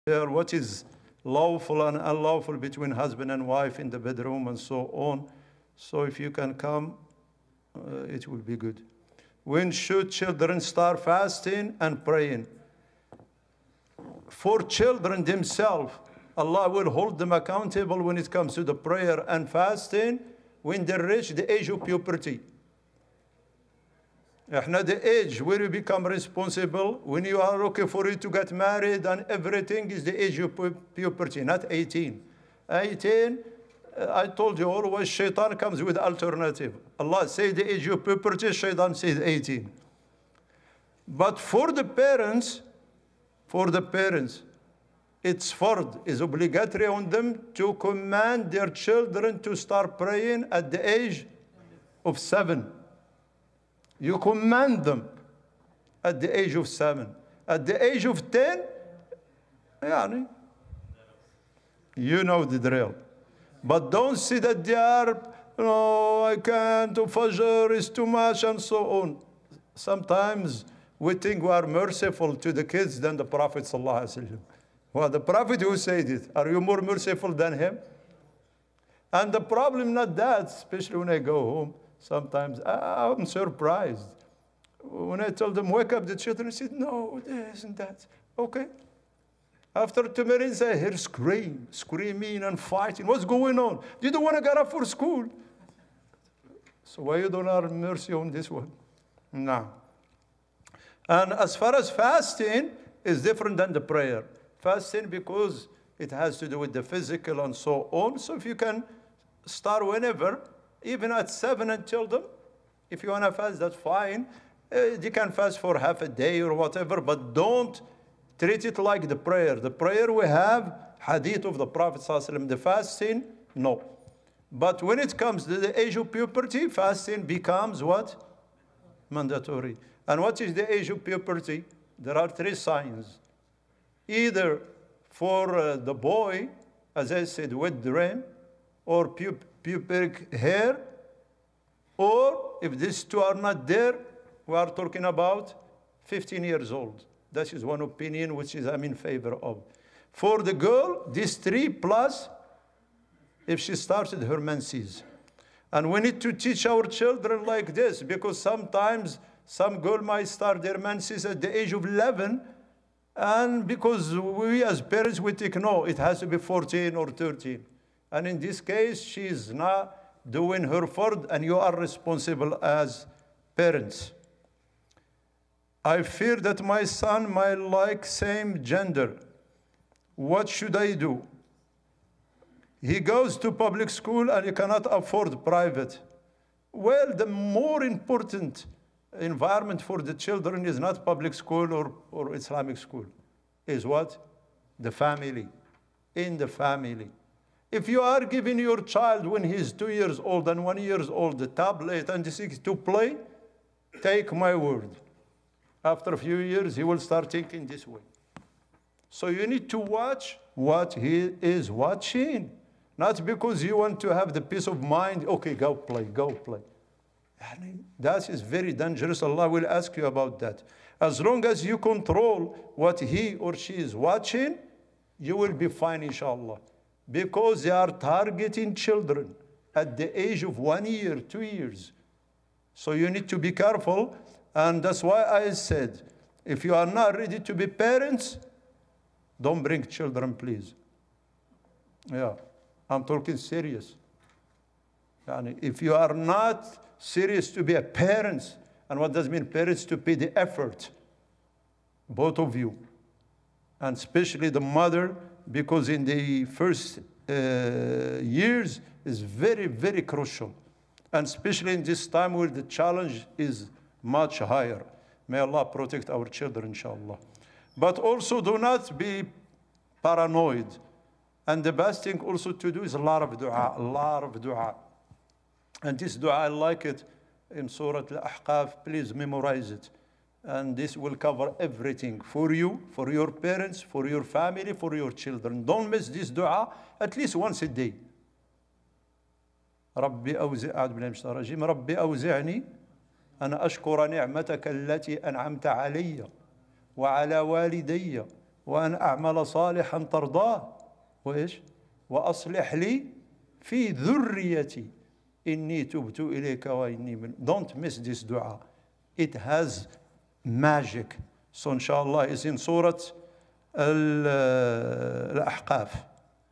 there what is lawful and unlawful between husband and wife in the bedroom and so on. So if you can come, it will be good. When should children start fasting and praying? For children themselves, Allah will hold them accountable when it comes to the prayer and fasting when they reach the age of puberty. The age where you become responsible, when you are okay for you to get married and everything, is the age of puberty, not 18. 18, I told you always, shaitan comes with alternative. Allah said the age of puberty, shaitan said 18. But for the parents, it's fard, is obligatory on them to command their children to start praying at the age of 7. You command them at the age of 7. At the age of 10, you know the drill. But don't see that they are, I can't, Fajr is too much, and so on. Sometimes we think we are merciful to the kids than the Prophet ﷺ. Well, the Prophet who said it, are you more merciful than him? And the problem not that, especially when I go home, sometimes I'm surprised. When I tell them, wake up the children, I said, no, this and that. Okay. After 2 minutes, I hear screaming and fighting. What's going on? You don't want to get up for school. So why you don't have mercy on this one? No. And as far as fasting, is different than the prayer. Fasting because it has to do with the physical and so on. So if you can start whenever, even at 7 and tell them, if you want to fast, that's fine. You can fast for half a day or whatever, but don't treat it like the prayer. The prayer we have, hadith of the Prophet ﷺ. The fasting, no. But when it comes to the age of puberty, fasting becomes what? Mandatory. And what is the age of puberty? There are 3 signs. Either for the boy, as I said, wet dream, or pubic hair, or if these 2 are not there, we are talking about 15 years old. That is one opinion which is I'm in favor of. For the girl, these 3 plus, if she started her menses. And we need to teach our children like this, because sometimes some girl might start their menses at the age of 11, and because we as parents, we think, no, it has to be 14 or 13. And in this case, she is not doing her fard, and you are responsible as parents. I fear that my son might like same gender. What should I do? He goes to public school and he cannot afford private. Well, the more important environment for the children is not public school or Islamic school. Is what? The family. In the family. If you are giving your child when he's 2 years old and 1 year old the tablet and the 6 to play, take my word. After a few years, he will start thinking this way. So you need to watch what he is watching. Not because you want to have the peace of mind, okay, go play, go play. That is very dangerous. Allah will ask you about that. As long as you control what he or she is watching, you will be fine, inshallah. Because they are targeting children at the age of 1 year, 2 years. So you need to be careful. And that's why I said, if you are not ready to be parents, don't bring children, please. Yeah, I'm talking serious. And if you are not serious to be a parent, and what does it mean parents? To pay the effort, both of you, and especially the mother, because in the first years is very, very crucial, and especially in this time where the challenge is much higher. May Allah protect our children, inshallah. But also do not be paranoid. And the best thing also to do is a lot of dua, a lot of dua. And this dua, I like it in Surah Al-Ahqaf. Please memorize it. And this will cover everything for you, for your parents, for your family, for your children. Don't miss this dua at least once a day. ربي أوزعني أن أشكر نعمتك التي أنعمت علي وعلى والدي وأن أعمل صالحا ترضاه وإيش وأصلح لي في ذريتي إني تبت إليك وإني من. Don't miss this dua. It has magic. So inshallah is in Surah Al-Ahqaf.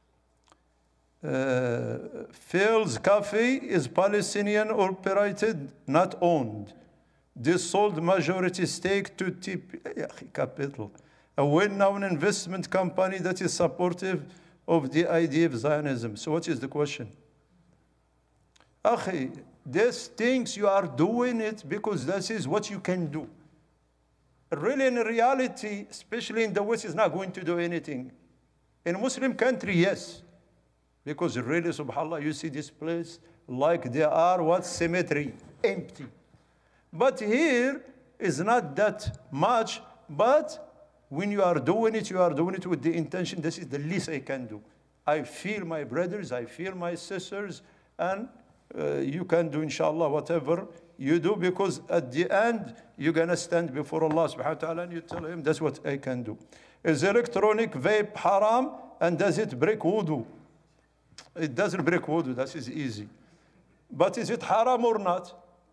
Phil's Coffee is Palestinian operated, not owned. This sold majority stake to TP Capital, a well-known investment company that is supportive of the idea of Zionism. So what is the question? Akhi, these things you are doing it because this is what you can do. Really, in reality, especially in the West, is not going to do anything. In a Muslim country, yes. Because really, subhanAllah, you see this place like they are what? Cemetery, empty. But here is not that much, but when you are doing it with the intention, this is the least I can do. I feel my brothers, I feel my sisters, and you can do, inshallah, whatever you do, because at the end, you're going to stand before Allah subhanahu wa ta'ala and you tell him, that's what I can do. Is electronic vape haram, and does it break wudu? It doesn't break wudu, that is easy. But is it haram or not?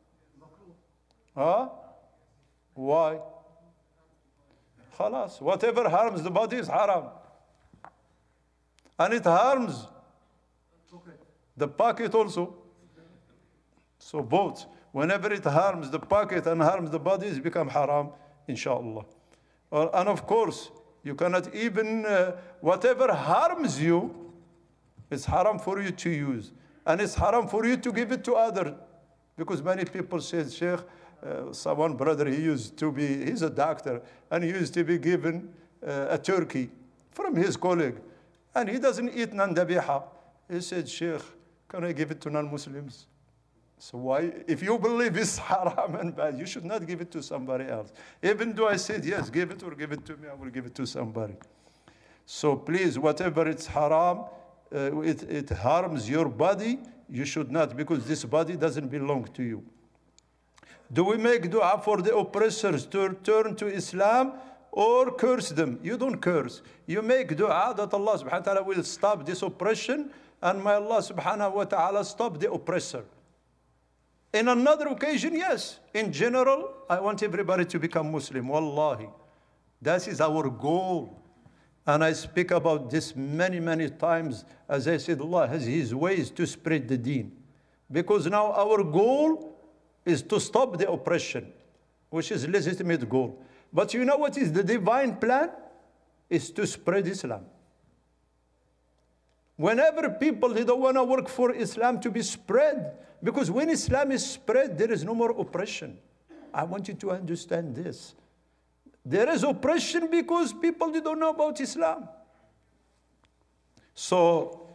Huh? Why? Khalas. Whatever harms the body is haram. And it harms the pocket also. So both. Whenever it harms the pocket and harms the body, it becomes haram, inshallah. And of course, you cannot even, whatever harms you, it's haram for you to use. And it's haram for you to give it to others. Because many people say, Sheikh, one brother, he's a doctor, and he used to be given a turkey from his colleague. And he doesn't eat non-dabiha. He said, Sheikh, can I give it to non-Muslims? So why? If you believe it's haram and bad, you should not give it to somebody else. Even though I said, yes, give it or give it to me, I will give it to somebody. So please, whatever it's haram, it harms your body, you should not, because this body doesn't belong to you. Do we make dua for the oppressors to turn to Islam or curse them? You don't curse. You make dua that Allah subhanahu wa ta'ala will stop this oppression, and may Allah subhanahu wa ta'ala stop the oppressor. In another occasion, yes. In general, I want everybody to become Muslim. Wallahi. That is our goal. And I speak about this many, many times. As I said, Allah has His ways to spread the deen. Because now our goal is to stop the oppression, which is a legitimate goal. But you know what is the divine plan? Is to spread Islam. Whenever people, they don't want to work for Islam to be spread, because when Islam is spread, there is no more oppression. I want you to understand this. There is oppression because people, they don't know about Islam. So,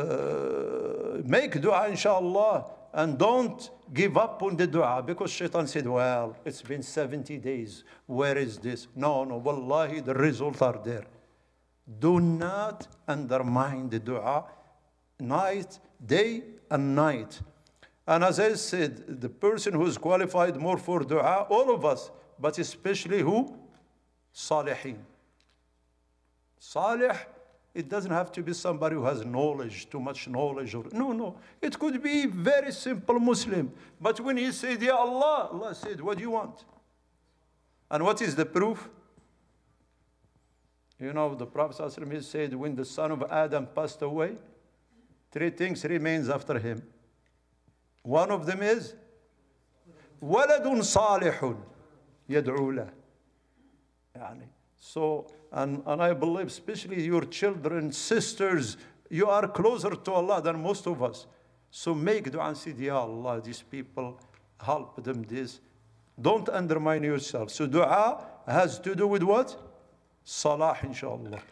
make dua, inshallah, and don't give up on the dua, because Shaitan said, well, it's been 70 days. Where is this? No, wallahi, the results are there. Do not undermine the dua, day and night. And as I said, the person who is qualified more for dua, all of us, but especially who? Salihin. Salih, it doesn't have to be somebody who has knowledge, too much knowledge. No. It could be very simple Muslim. But when he said, Ya Allah, Allah said, what do you want? And what is the proof? You know, the Prophet ﷺ said, when the son of Adam passed away, 3 things remains after him. One of them is وَلَدٌ صَالِحٌ يَدْعُو لَهُ. So, and I believe, especially your children, sisters, you are closer to Allah than most of us. So make dua and say, Ya Allah, these people, help them this. Don't undermine yourself. So dua has to do with what? Salah, inshallah.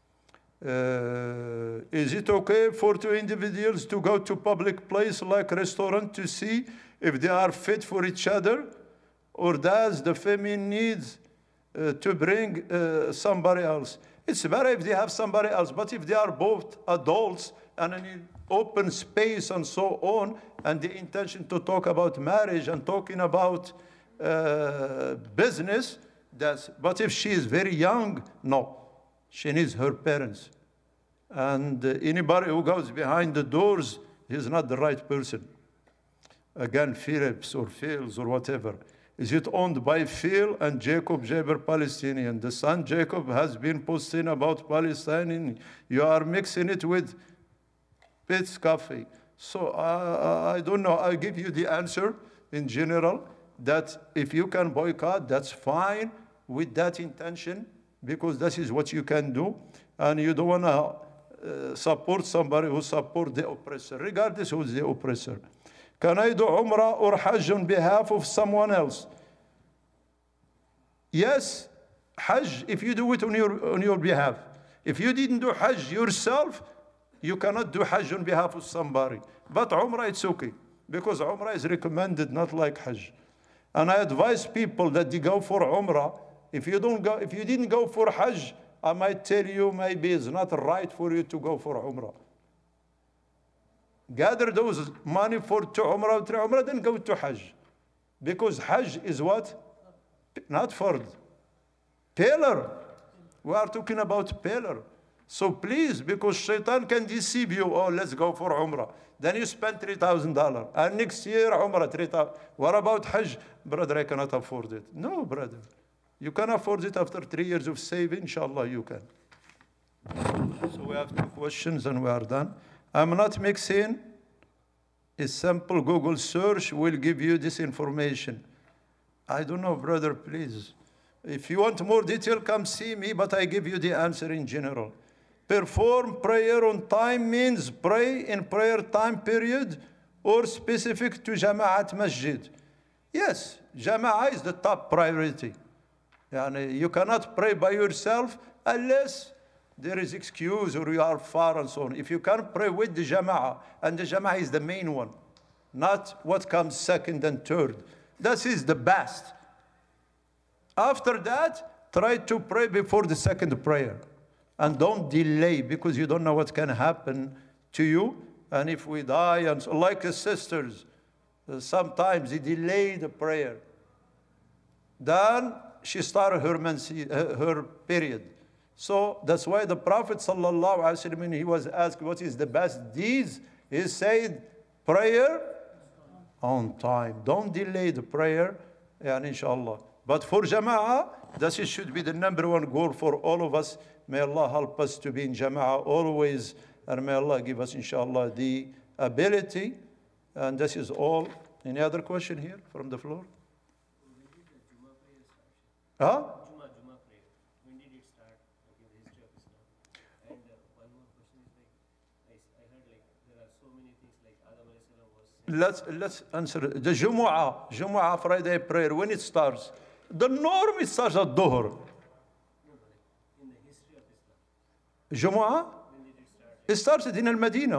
Is it okay for 2 individuals to go to public place like restaurant to see if they are fit for each other? Or does the feminine needs to bring somebody else? It's better if they have somebody else, but if they are both adults and in open space and so on, and the intention to talk about marriage and talking about business, but if she is very young, no. She needs her parents. And anybody who goes behind the doors, he's not the right person. Again, Phillips or Phils or whatever. Is it owned by Phil and Jacob Jaber, Palestinian? The son Jacob has been posting about Palestine. You are mixing it with Peet's Coffee. So I don't know. I'll give you the answer in general that if you can boycott, that's fine with that intention, because that is what you can do. And you don't want to support somebody who supports the oppressor, regardless who is the oppressor. Can I do Umrah or Hajj on behalf of someone else? Yes, Hajj, if you do it on your behalf. If you didn't do Hajj yourself, you cannot do Hajj on behalf of somebody. But Umrah, it's okay, because Umrah is recommended, not like Hajj. And I advise people that they go for Umrah. If you didn't go for Hajj, I might tell you maybe it's not right for you to go for Umrah. Gather those money for 2 Umrah, 3 Umrah, then go to Hajj. Because Hajj is what? Not Fard. Pillar. We are talking about pillar. So please, because Shaitan can deceive you, oh, let's go for Umrah. Then you spend $3,000. And next year, Umrah, 3,000. What about Hajj? Brother, I cannot afford it. No, brother. You can afford it after 3 years of saving. Inshallah, you can. So we have 2 questions and we are done. I'm not mixing. A simple Google search will give you this information. I don't know, brother, please. If you want more detail, come see me, but I give you the answer in general. Perform prayer on time means pray in prayer time period or specific to Jama'at Masjid. Yes, Jama'ah is the top priority. You cannot pray by yourself unless there is excuse or you are far and so on. If you can pray with the Jama'ah, and the Jama'ah is the main one, not what comes second and third. This is the best. After that, try to pray before the second prayer. And don't delay, because you don't know what can happen to you. And if we die, and so, like the sisters, sometimes they delay the prayer. Then she started her period. So that's why the Prophet ﷺ, when he was asked what is the best deeds, he said, prayer on time. Don't delay the prayer, inshallah. But for Jama'ah, that should be the #1 goal for all of us. May Allah help us to be in Jama'ah always, and may Allah give us, inshallah, the ability. And this is all. Any other question here from the floor? Huh? When did it start, like in the history of Islam? And one more question is, like, I heard like there are so many things like Adam alayhi salam was. Let's answer the Jumu'ah Friday prayer. When it starts, the norm it starts at Dhuhr. No, but in the history of Islam. Jumu'ah? When did it start? It started in Al-Madinah.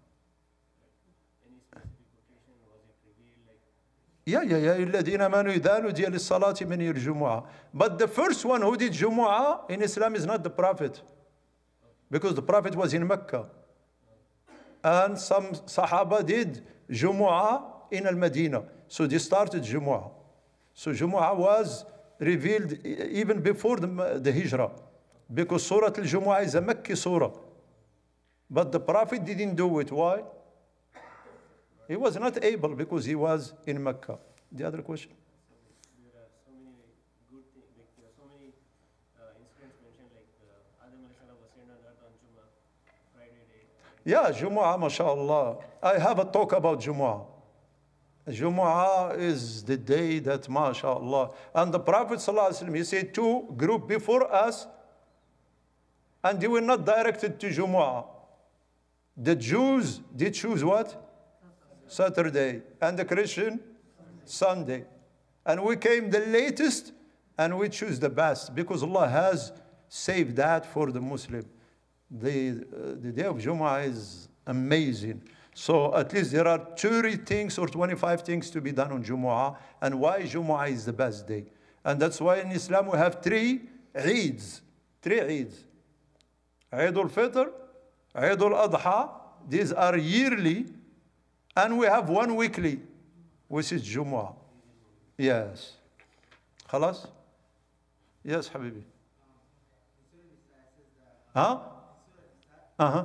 Any specific quotation, was it revealed? Like, Yeah. الذين آمنوا إذا نودي للصلاة من يوم الجمعة. But the first one who did Jumu'ah in Islam is not the Prophet, because the Prophet was in Mecca. And some Sahaba did Jumu'ah in Al-Madinah. So they started Jumu'ah. So Jumu'ah was revealed even before the Hijrah, because Surah Al-Jumu'ah is a Mecca surah. But the Prophet didn't do it. Why? He was not able, because he was in Mecca. The other question? there are so many good things, like there are so many incidents mentioned, like Adam alayhi salam was sent on earth on Jummah, Friday day. Yeah, Jumu'ah, mashallah. I have a talk about Jumu'ah. Jumu'ah is the day that, mashallah. And the Prophet ﷺ, he said 2 groups before us, and they were not directed to Jumu'ah. The Jews, they choose what? Saturday. And the Christian? Sunday. And we came the latest, and we choose the best, because Allah has saved that for the Muslim. The day of Jumu'ah is amazing. So at least there are 30 things or 25 things to be done on Jumu'ah, and why Jumu'ah is the best day. And that's why in Islam we have 3 Eids. 3 Eids. Eid al-Fitr, Eid al-Adha, these are yearly, and we have 1 weekly, which is Jumu'ah. Yes. خلاص? Yes, Habibi. Concerning this, says that ها؟ أها.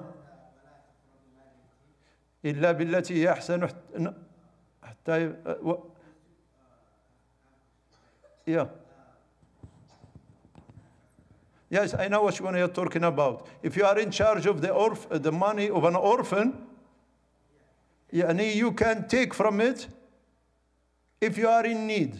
إلا بالتي هي أحسن حتى yeah. Yes, I know which one you're talking about. If you are in charge of the money of an orphan, you can take from it if you are in need.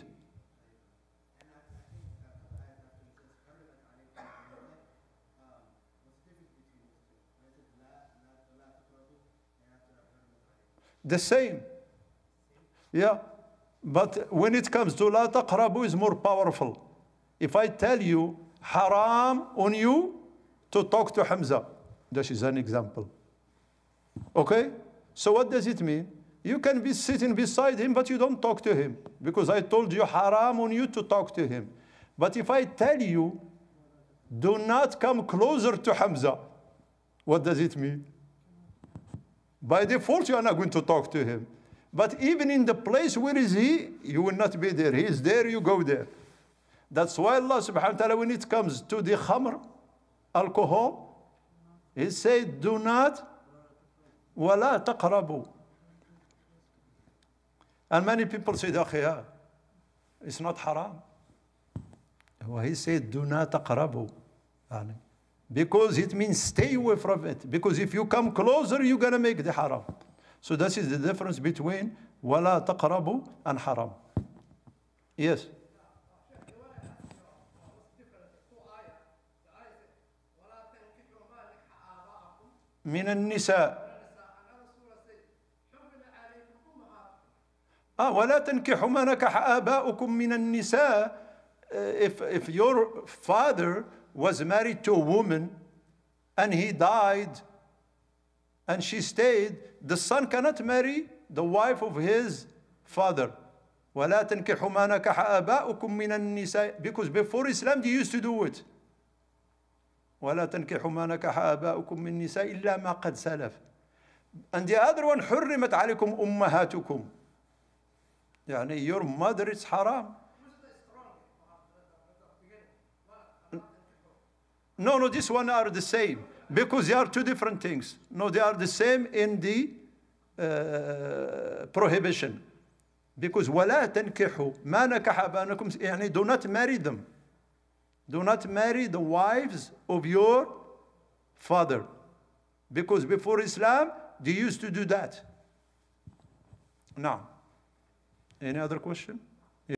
The same. Yeah. But when it comes to لا تقربوا is more powerful. If I tell you haram on you to talk to Hamza, that is an example. Okay? So what does it mean? You can be sitting beside him, but you don't talk to him. Because I told you haram on you to talk to him. But if I tell you, do not come closer to Hamza, what does it mean? By default, you are not going to talk to him. But even in the place where is he, you will not be there. He is there, you go there. That's why Allah subhanahu wa ta'ala, when it comes to the khamr, alcohol, He said, do not, وَلَا تَقْرَبُوا. And many people say, it's not haram. Well, he said, do not تقربوا. Because it means stay away from it. Because if you come closer, you're going to make the haram. So this is the difference between وَلَا تَقْرَبُوا and haram. Yes. من النساء ولا تنكحوا ما نكح آباؤكم من النساء. If your father was married to a woman and he died and she stayed, the son cannot marry the wife of his father. ولا تنكحوا ما نكح آباؤكم من النساء, because before Islam they used to do it. ولا تنكحوا ما نكح آباؤكم من النساء إلا ما قد سلف. And the other one, حرمت عليكم أمهاتكم. يعني your mother is haram. No, this one are the same. Because they are two different things. No, they are the same in the prohibition. Because ولا تنكحوا ما نكح آباؤكم, يعني do not marry them. Do not marry the wives of your father. Because before Islam, they used to do that. Now, any other question?